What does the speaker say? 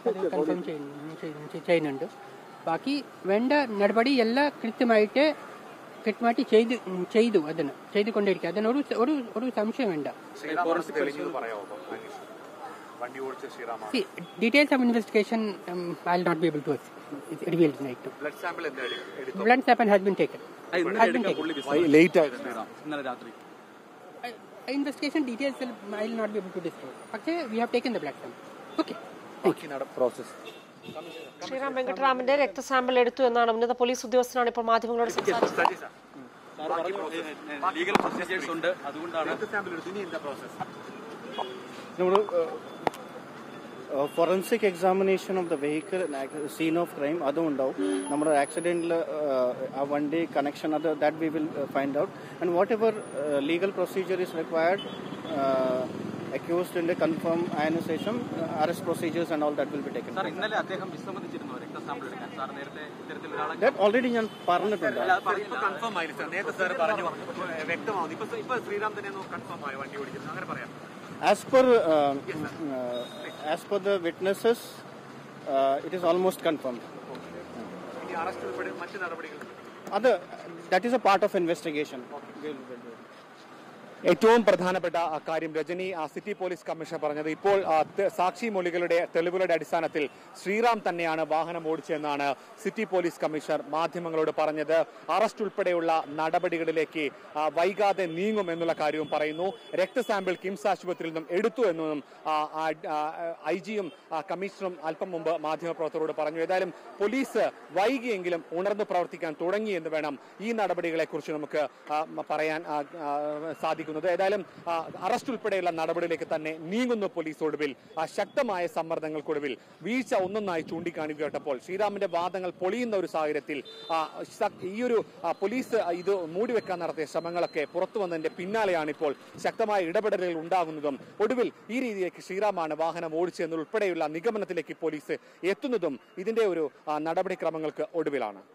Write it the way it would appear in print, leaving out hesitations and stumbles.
അത് കൺഫേം ചെയ്യുന്നുണ്ട്. ബാക്കി വേണ്ട നടപടി എല്ലാം കൃത്യമായിട്ട് ചെയ്തു അതിന് ചെയ്തുകൊണ്ടിരിക്കുക. അതിന് ഒരു സംശയം വേണ്ട. Details of investigation I'll not be able to reveal tonight. Blood sample has been taken. Late investigation details I'll not be able to disclose. Okay, we have taken the blood sample. Okay. process. Sriram വെങ്കട്ടരാമന്റെ രക്തസാമ്പിൾ എടുത്തു എന്നാണ് ഉന്നത police ഉദ്യോഗസ്ഥനാണ് ഇപ്പോൾ മാധ്യമങ്ങളോട് സംസാരിച്ചത്. Forensic examination of the vehicle and scene of crime, our accident one day connection, that we will find out, and whatever legal procedure is required, accused in the confirm ionization, arrest procedures and all that will be taken. That already as per the witnesses, it is almost confirmed. That is a part of investigation. ഏറ്റവും പ്രധാനപ്പെട്ട കാര്യം Rajani city police commissioner പറഞ്ഞത്, ഇപ്പോൾ സാക്ഷി മൊഴികളുടെ തെളിവുകളുടെ അടിസ്ഥാനത്തിൽ ശ്രീറാം തന്നെയാണ് വാഹനം ഓടിച്ചതെന്നാണ് സിറ്റി പോലീസ് കമ്മീഷണർ മാധ്യമങ്ങളോട് പറഞ്ഞത്. അറസ്റ്റ് ഉൾപ്പെടെയുള്ള നടപടികളിലേക്ക് വൈകാതെ നീങ്ങും എന്നുള്ള കാര്യവും പറയുന്നു. രക്തസാമ്പിൾ കിംസ് ആശുപത്രിയിൽ നിന്നും എടുത്തു എന്നും IG-യും കമ്മീഷണറും അല്പം മുമ്പ് മാധ്യമപ്രവർത്തകരോട് പറഞ്ഞു. ഏതായാലും പോലീസ് വൈകിയെങ്കിലും ഉണർന്നു പ്രവർത്തിക്കാൻ തുടങ്ങി എന്ന് വേണം ഈ നടപടികളെക്കുറിച്ച് നമുക്ക് പറയാൻ സാധിക്കുന്നത്. ഏതായാലും അറസ്റ്റ് ഉൾപ്പെടെയുള്ള നടപടിയിലേക്ക് തന്നെ നീങ്ങുന്ന പോലീസ് ഒടുവിൽ ശക്തമായ സമ്മർദ്ദങ്ങൾക്കൊടുവിൽ വീഴ്ച ഒന്നൊന്നായി ചൂണ്ടിക്കാണിക്കപ്പെട്ടപ്പോൾ ശ്രീറാമിന്റെ വാദങ്ങൾ പൊളിയുന്ന ഒരു സാഹചര്യത്തിൽ ഈ ഒരു പോലീസ് ഇത് മൂടിവെക്കാൻ നടത്തിയ ശ്രമങ്ങളൊക്കെ പുറത്തു വന്നതിന്റെ പിന്നാലെയാണ് ഇപ്പോൾ ശക്തമായ ഇടപെടലുകൾ ഉണ്ടാകുന്നതും ഒടുവിൽ ഈ രീതിയിലേക്ക് ശ്രീറാമാണ് വാഹനം ഓടിച്ചതെന്നുൾപ്പെടെയുള്ള നിഗമനത്തിലേക്ക് പോലീസ് എത്തുന്നതും ഇതിന്റെ ഒരു നടപടിക്രമങ്ങൾക്ക് ഒടുവിലാണ്.